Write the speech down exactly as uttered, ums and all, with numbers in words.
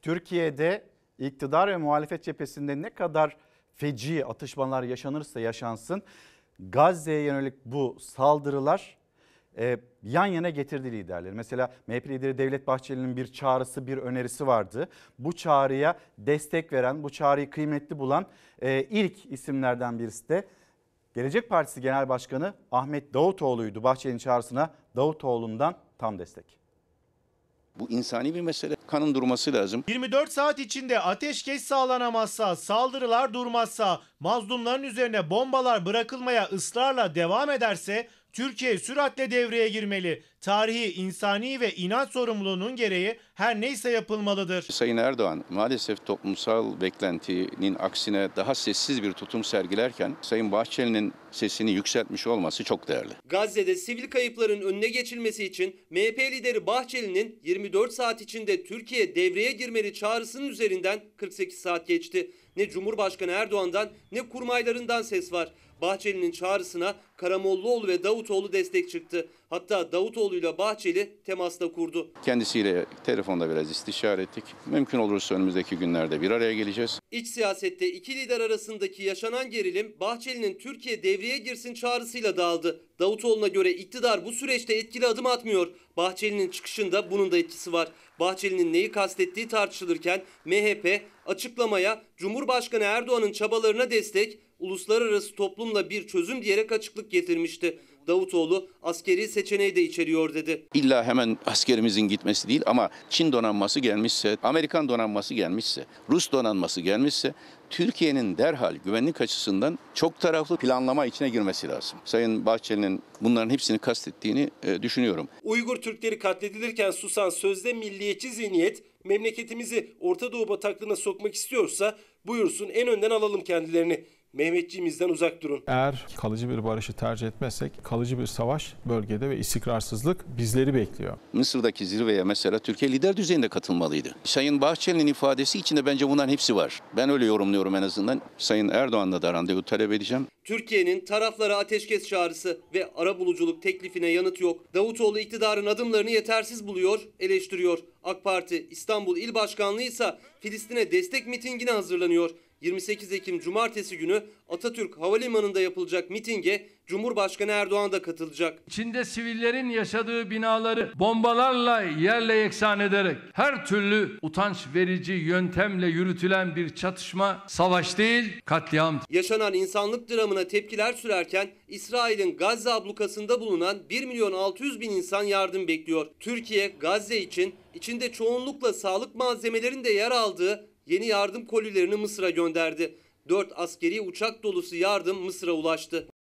Türkiye'de iktidar ve muhalefet cephesinde ne kadar feci atışmalar yaşanırsa yaşansın, Gazze'ye yönelik bu saldırılar e, yan yana getirdi liderleri. Mesela M H P lideri Devlet Bahçeli'nin bir çağrısı, bir önerisi vardı. Bu çağrıya destek veren, bu çağrıyı kıymetli bulan e, ilk isimlerden birisi de Gelecek Partisi Genel Başkanı Ahmet Davutoğlu'ydu. Bahçeli'nin çağrısına Davutoğlu'ndan tam destek. Bu insani bir mesele. Kanın durması lazım. yirmi dört saat içinde ateşkes sağlanamazsa, saldırılar durmazsa, mazlumların üzerine bombalar bırakılmaya ısrarla devam ederse Türkiye süratle devreye girmeli. Tarihi, insani ve inanç sorumluluğunun gereği her neyse yapılmalıdır. Sayın Erdoğan maalesef toplumsal beklentinin aksine daha sessiz bir tutum sergilerken Sayın Bahçeli'nin sesini yükseltmiş olması çok değerli. Gazze'de sivil kayıpların önüne geçilmesi için M H P lideri Bahçeli'nin yirmi dört saat içinde Türkiye devreye girmeli çağrısının üzerinden kırk sekiz saat geçti. Ne Cumhurbaşkanı Erdoğan'dan ne kurmaylarından ses var. Bahçeli'nin çağrısına Karamollaoğlu ve Davutoğlu destek çıktı. Hatta Davutoğlu ile Bahçeli temasla kurdu. Kendisiyle telefonda biraz istişare ettik. Mümkün olursa önümüzdeki günlerde bir araya geleceğiz. İç siyasette iki lider arasındaki yaşanan gerilim Bahçeli'nin Türkiye devreye girsin çağrısıyla dağıldı. Davutoğlu'na göre iktidar bu süreçte etkili adım atmıyor. Bahçeli'nin çıkışında bunun da etkisi var. Bahçeli'nin neyi kastettiği tartışılırken M H P açıklamaya Cumhurbaşkanı Erdoğan'ın çabalarına destek, uluslararası toplumla bir çözüm diyerek açıklık getirmişti. Davutoğlu askeri seçeneği de içeriyor dedi. İlla hemen askerimizin gitmesi değil ama Çin donanması gelmişse, Amerikan donanması gelmişse, Rus donanması gelmişse Türkiye'nin derhal güvenlik açısından çok taraflı planlama içine girmesi lazım. Sayın Bahçeli'nin bunların hepsini kastettiğini e, düşünüyorum. Uygur Türkleri katledilirken susan sözde milliyetçi zihniyet memleketimizi Orta Doğu bataklığına sokmak istiyorsa buyursun, en önden alalım kendilerini. Mehmetçiğimizden uzak durun. Eğer kalıcı bir barışı tercih etmezsek kalıcı bir savaş bölgede ve istikrarsızlık bizleri bekliyor. Mısır'daki zirveye mesela Türkiye lider düzeyinde katılmalıydı. Sayın Bahçeli'nin ifadesi içinde bence bunların hepsi var. Ben öyle yorumluyorum en azından. Sayın Erdoğan'la da randevu talep edeceğim. Türkiye'nin taraflara ateşkes çağrısı ve arabuluculuk teklifine yanıt yok. Davutoğlu iktidarın adımlarını yetersiz buluyor, eleştiriyor. AK Parti İstanbul İl Başkanlığı ise Filistin'e destek mitingine hazırlanıyor. yirmi sekiz Ekim Cumartesi günü Atatürk Havalimanı'nda yapılacak mitinge Cumhurbaşkanı Erdoğan da katılacak. İçinde sivillerin yaşadığı binaları bombalarla yerle yeksan ederek her türlü utanç verici yöntemle yürütülen bir çatışma savaş değil, katliam. Yaşanan insanlık dramına tepkiler sürerken İsrail'in Gazze ablukasında bulunan bir milyon altı yüz bin insan yardım bekliyor. Türkiye Gazze için içinde çoğunlukla sağlık malzemelerinin de yer aldığı yeni yardım kolilerini Mısır'a gönderdi. dört askeri uçak dolusu yardım Mısır'a ulaştı.